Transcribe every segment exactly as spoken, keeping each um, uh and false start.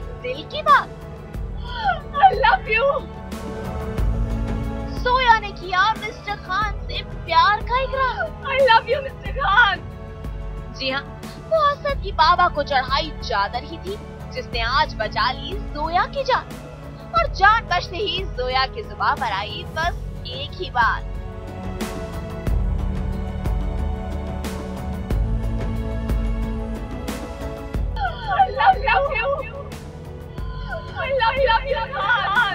दिल की बात। I love you. जोया ने किया मिस्टर खान से प्यार का इकरार। I love you, mister Khan. जी हाँ, वो असद की बाबा को चढ़ाई चादर ही थी जिसने आज बचा ली जोया की जान। और जान बचते ही जोया की जुबान पर आई बस एक ही बात। I love you. I love you, love you, Khan.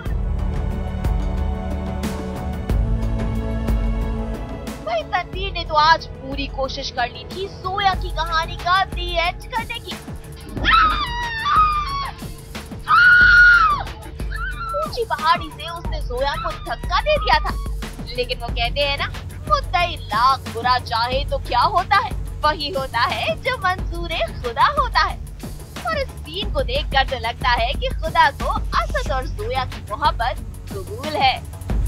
भाई तनवीर ने तो आज पूरी कोशिश कर ली थी जोया की कहानी का दी एंड करने की। ऊंची पहाड़ी से उसने जोया को धक्का दे दिया था, लेकिन वो कहते हैं ना, मुद्दई लाख बुरा चाहे तो क्या होता है, वही होता है जो मंजूरे खुदा होता है। और इस सीन को देखकर तो लगता है कि खुदा को असद और जोया की मोहब्बत कबूल है।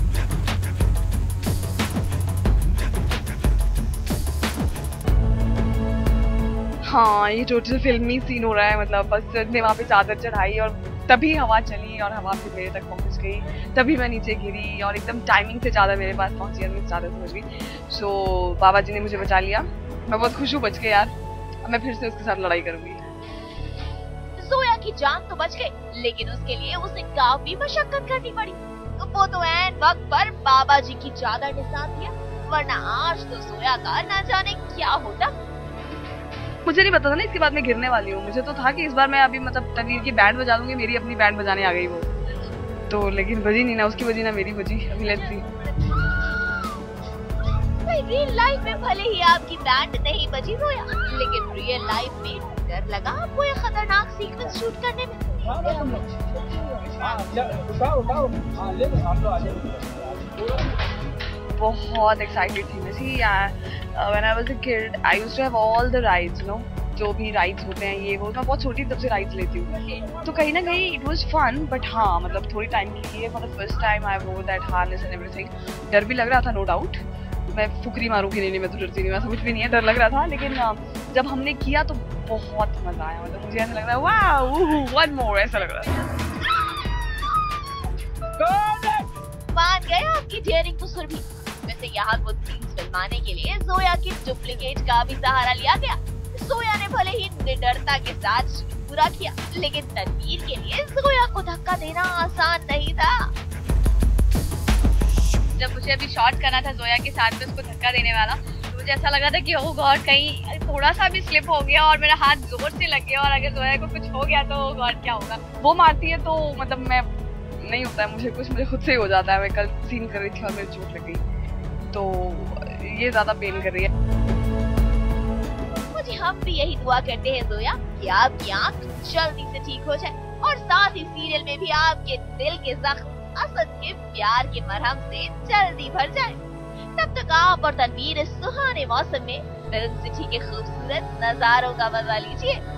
हाँ, ये टोटल फिल्मी सीन हो रहा है। मतलब बस ने वहाँ पे चादर चढ़ाई और तभी हवा चली और हवा फिर मेरे तक पहुँच गई, तभी मैं नीचे गिरी और एकदम टाइमिंग से चादर मेरे पास पहुँची और मैं चादर समझ गई। सो बाबा जी ने मुझे बचा लिया, मैं बहुत खुश हूँ बच के यार। अब मैं फिर से उसके साथ लड़ाई करूंगी। जोया की जान तो बच गई, लेकिन उसके लिए उसे काफी मशक्कत करनी पड़ी। तो वो तो ऐन वक्त पर बाबा जी की चादर ने साथ दिया, वरना आज तो जोया का न जाने क्या होता। मुझे नहीं पता था ना इसके बाद मैं गिरने वाली हूँ। मुझे तो था कि इस बार मैं अभी मतलब तनवीर की बैंड बजा दूंगी, मेरी अपनी बैंड बजाने आ गई वो तो, लेकिन बजी नहीं, ना उसकी बजी ना मेरी बजी। अभी लेट्स सी। रियल लाइफ में भले ही आपकी बैंड नहीं बजी जोया, लेकिन रियल लाइफ में डर लगा आपको ये खतरनाक सीक्वेंस शूट करने में। बहुत एक्साइटेड थी मैं। See when I was a kid I used to have all the rides, no जो भी राइड्स होते हैं ये वो, मैं बहुत छोटी तब से राइड्स लेती हूँ, तो कहीं ना कहीं इट वाज फन। बट हाँ, मतलब थोड़ी टाइम के लिए for the first time I rode that harness and everything. डर भी लग रहा था, नो डाउट। मैं फुकरी मारूंगी नहीं, नहीं मैं तो डरती नहीं, वैसा कुछ भी नहीं है, डर लग रहा था। लेकिन जब हमने किया तो बहुत मजा आया। मतलब मुझे ऐसा लग रहा है वाओ वन मोर, ऐसा लग रहा है। मान गए आपकी डेयरिंग को सुरभि। वैसे यहाँ कुछ सीन्स फिल्माने के लिए जोया की डुप्लीकेट का भी सहारा लिया गया। जोया ने भले ही निडरता के साथ पूरा किया, लेकिन तनवीर के लिए जोया को धक्का देना आसान नहीं था। जब मुझे अभी शॉट करना था जोया के साथ में उसको धक्का देने वाला, तो मुझे ऐसा लग रहा था कि ओह गॉड कहीं थोड़ा सा भी स्लिप हो गया और मेरा हाथ जोर से लग गया और अगर जोया को कुछ हो गया तो गॉड क्या होगा। वो मारती है तो मतलब मैं नहीं होता है मुझे कुछ, मुझे खुद से ही हो जाता है। मैं कल सीन कर रही थी और मेरी चोट लग गई, तो ये ज्यादा पेन कर रही है। मुझे हम भी यही दुआ करते हैं जोया कि आपकी आंख जल्दी से ठीक हो जाए और साथ ही सीरियल में भी आपके दिल के जख्म असद के प्यार के मरहम से जल्दी भर जाए। तब तक आप और तनवीर इस सुहाने मौसम में फिल्म सिटी के खूबसूरत नजारों का मजा लीजिए।